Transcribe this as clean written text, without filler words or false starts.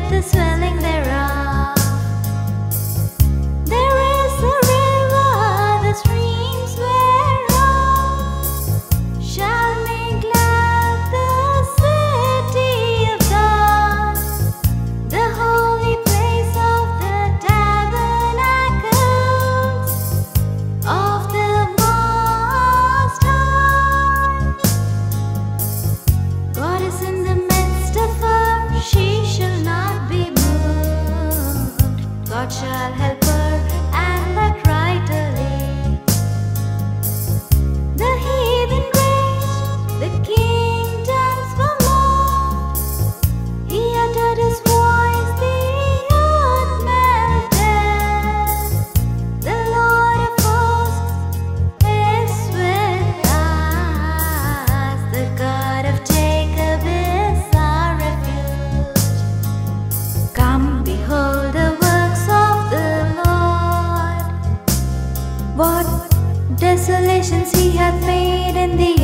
the swelling thereof. There is a river, the streams whereof shall make glad the city of God, the holy place of the tabernacles of the Most High. God is in the midst of her, she shall not be moved. God shall help her, and that rightly. The heathen raged, the kingdoms were moved. He uttered his voice, the earth melted. The Lord of hosts is with us. The God of Jacob is our refuge. Come, behold the works of the Lord. What desolations he hath made in the